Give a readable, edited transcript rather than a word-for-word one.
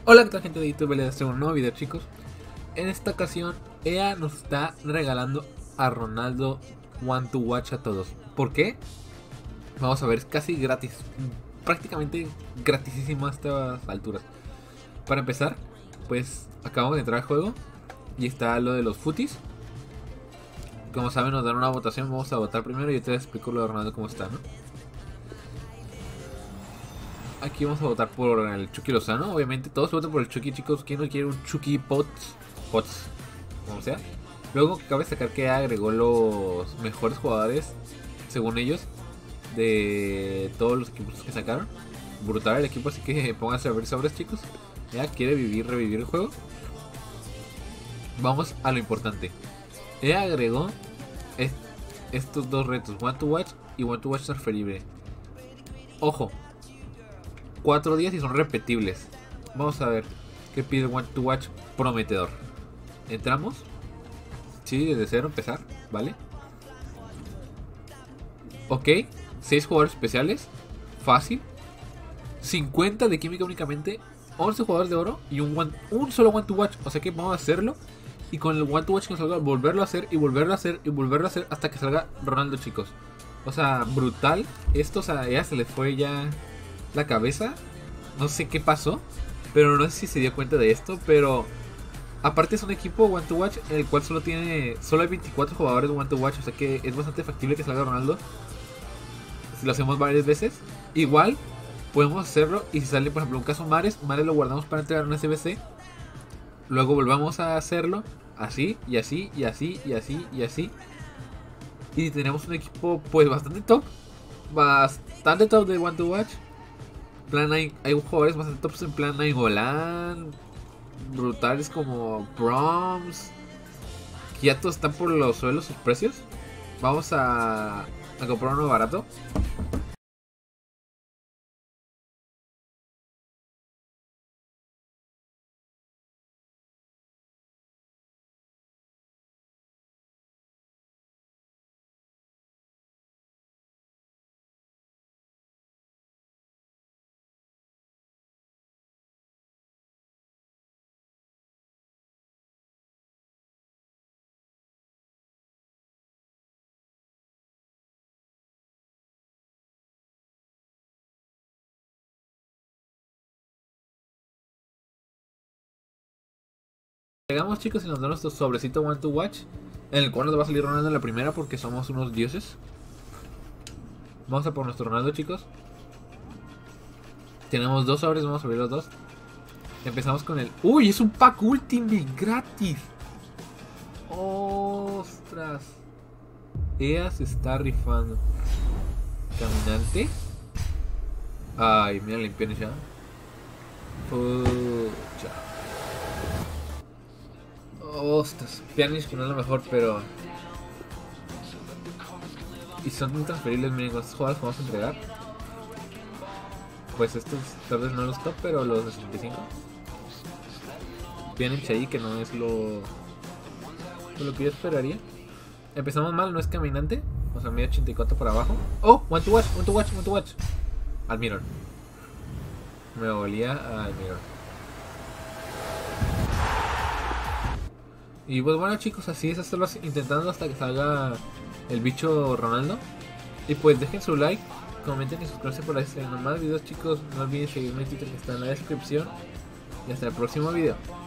Hola, ¿qué tal, gente de YouTube? Les traigo un nuevo video, chicos. En esta ocasión, EA nos está regalando a Ronaldo One to Watch a todos. ¿Por qué? Vamos a ver, es casi gratis. Prácticamente gratisísimo a estas alturas. Para empezar, pues acabamos de entrar al juego y está lo de los footies. Como saben, nos dan una votación. Vamos a votar primero y yo te explico lo de Ronaldo cómo está, ¿no? Aquí vamos a votar por el Chucky Lozano. Obviamente todos votan por el Chucky, chicos. ¿Quién no quiere un Chucky Potts? Como sea. Luego cabe destacar que agregó los mejores jugadores, según ellos, de todos los equipos que sacaron. Brutal el equipo, así que pónganse a ver sobres, chicos. Ya quiere revivir el juego. Vamos a lo importante. Ella agregó estos dos retos, One to Watch y One to Watch transferible. Ojo, 4 días y son repetibles. Vamos a ver qué pide One to Watch prometedor. Entramos. Sí, desde cero empezar, ¿vale? Ok, 6 jugadores especiales. Fácil. 50 de química únicamente. 11 jugadores de oro y un solo One to Watch. O sea que vamos a hacerlo. Y con el One to Watch que nos salga, volverlo a hacer y volverlo a hacer y volverlo a hacer hasta que salga Ronaldo, chicos. O sea, brutal. Esto, o sea, ya se le fue ya la cabeza. No sé qué pasó, pero no sé si se dio cuenta de esto. Pero aparte es un equipo One to Watch en el cual solo hay 24 jugadores de One to Watch. O sea que es bastante factible que salga Ronaldo si lo hacemos varias veces. Igual podemos hacerlo. Y si sale por ejemplo un caso Mares lo guardamos para entregar un SBC. Luego volvamos a hacerlo así y así y así y así y así. Y tenemos un equipo pues bastante top. Bastante top de One to Watch. Plan hay jugadores bastante tops en plan Nainggolan. Brutales como Proms. Que ya todos están por los suelos sus precios. Vamos a comprar uno barato. Llegamos, chicos, y nos dan nuestro sobrecito One to Watch, en el cual nos va a salir Ronaldo en la primera porque somos unos dioses. Vamos a por nuestro Ronaldo, chicos. Tenemos 2 sobres, vamos a abrir los 2. Empezamos con el... ¡Uy! Es un pack ultimate gratis. ¡Ostras! EA se está rifando. Caminante. Ay, mira, limpian ya. Pucha. Ostras, Pjanic que no es lo mejor, pero... Y son intransferibles, miren, con estas jugadas que vamos a entregar. Pues estos tal vez no los top, pero los de 65. Pjanic ahí, que no es lo que yo esperaría. Empezamos mal, no es caminante. O sea, medio 84 para abajo. ¡Oh! One to watch, one to watch, one to watch. Almirón. Me olía a Almirón. Y pues bueno, chicos, así es hacerlo intentando hasta que salga el bicho Ronaldo. Y pues dejen su like, comenten y suscríbanse por este más videos, chicos. No olviden seguirme en Twitter que está en la descripción. Y hasta el próximo video.